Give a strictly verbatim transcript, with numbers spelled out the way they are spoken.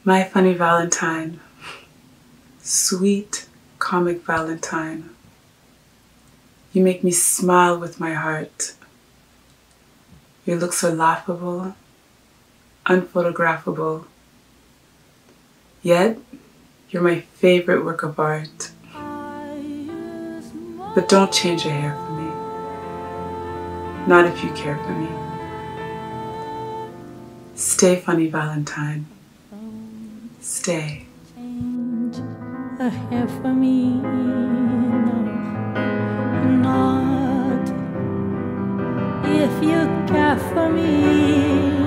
My funny Valentine, sweet comic Valentine, you make me smile with my heart. Your looks are laughable, unphotographable, yet you're my favorite work of art. But don't change a hair for me, not if you care for me. Stay, funny Valentine, stay. Change a hair for me, no, not if you care for me.